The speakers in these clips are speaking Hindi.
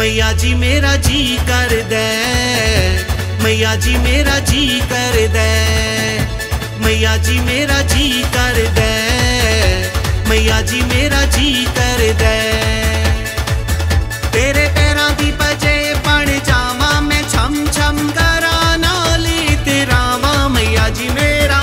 मैया जी मेरा जी कर दे, मैया जी मेरा जी कर दे, मैया जी मेरा जी कर दे, मैया जी मेरा जी कर दे। तेरे पैरां दी बजे बन जावा मैं छम छम करा नाली तेरा वा मैया जी मेरा,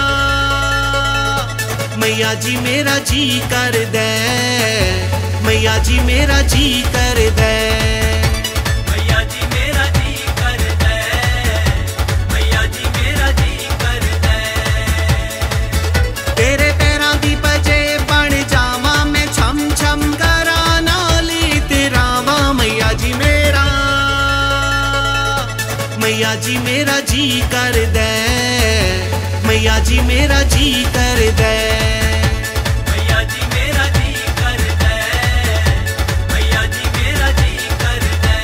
मैया जी मेरा जी कर दे, मैया जी मेरा जी कर दे, मैया जी मेरा जी कर दे, मैया जी मेरा जी कर दे। तेरे पैरां दी बजे बन जावा मैं छम छम करा नाली तेरा वा मैया जी मेरा, मैया जी मेरा जी कर दे, मैया जी मेरा जी कर दे, मैया जी मेरा जी कर दे, मैया जी मेरा जी कर दे।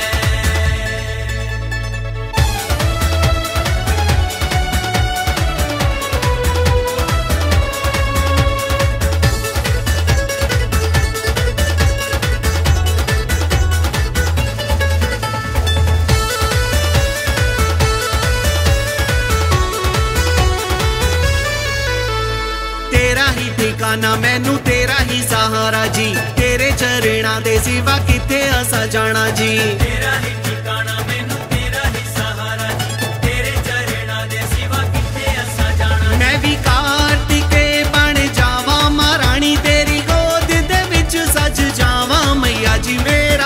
तेरा ही ठिकाना मैनू तेरा ही सहारा जी, तेरे चरणा दे सिवा किथे असा जाना जी। तेरा ही ठिकाना मैनू तेरा ही सहारा जी, तेरे चरणा दे सिवा किथे असा जाना। मैं भी कार्तिके बन जावा महारानी तेरी गोद दे विच सज जावा मैया जी मेरा,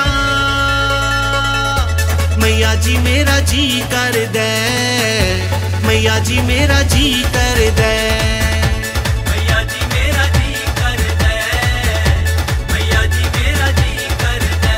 मैया जी मेरा जी कर दे, मैया जी मेरा जी कर दे, मैया जी मेरा जी कर दे, मैया जी मेरा जी कर दे।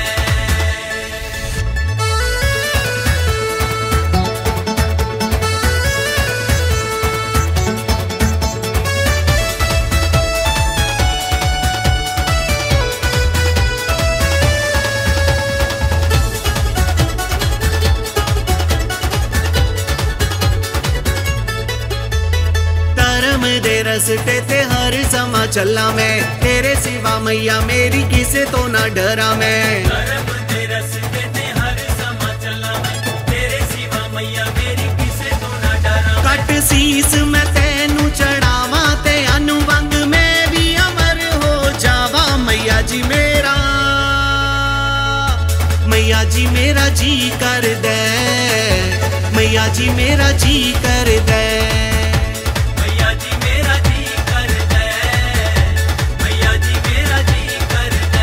धर्म दे रस्ते ते हर समा चला मैं, तेरे सिवा मैया मेरी किसे तो ना डरा मैं। धर्म दे रस्ते ते हर समा चला मैं, तेरे सिवा मैया मेरी किसे तो ना डरा। कट सीस मैं तेनू चढ़ावा ते अनुबंग मैं भी अमर हो जावा मैया जी मेरा, मैया जी मेरा जी कर दे, मैया जी मेरा जी कर दे, मैया जी मेरा जी कर दे, मैया जी मेरा जी कर दे।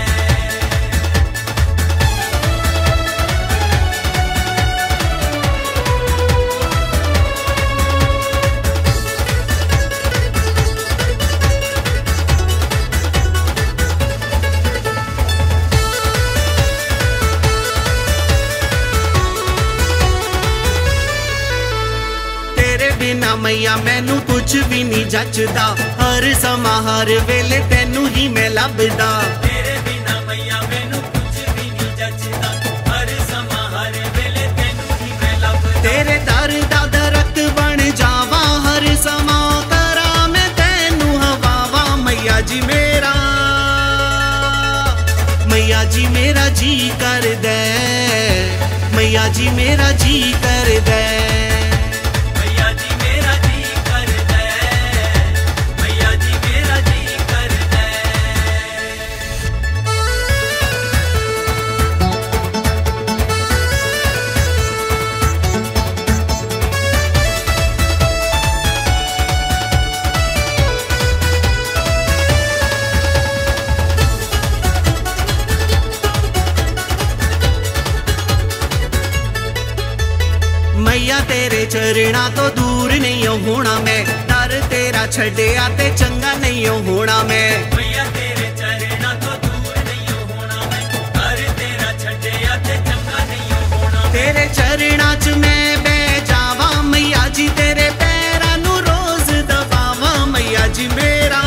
तेरे बिना मैया मैनू कुछ भी नहीं जचदा, हर समा हर वेले तेनू ही मैं लभदा। तेरे बिना मैया मैनू कुछ भी नहीं जचदा, हर समा हर वेले तेनू ही मैं लभदा। तेरे दर दा दरख्त बन जावा हर समा करा मैं तेनू हवावा मैया जी मेरा, मैया जी मेरा जी कर दे, मैया जी मेरा जी कर दे, मैया जी मेरा जी कर दे, मैया जी मेरा जी कर दे। मैया तेरे चरणा तो दूर नहीं होना मैं, दर तेरा छड़िया ते चंगा नहीं होना मैं। मैया तेरे चरणा तो दूर नहीं होना मैं, घर तेरा छड्डिया ते चंगा नहीं होना। तेरे चरणा च मैं बह जावा मैया जी, तेरे पैरां नू रोज दबावा मैया जी मेरा,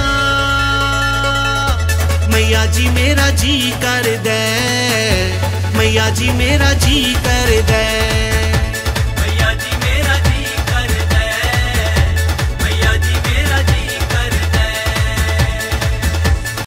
मैया जी मेरा जी कर दे, मैया जी मेरा जी कर दे।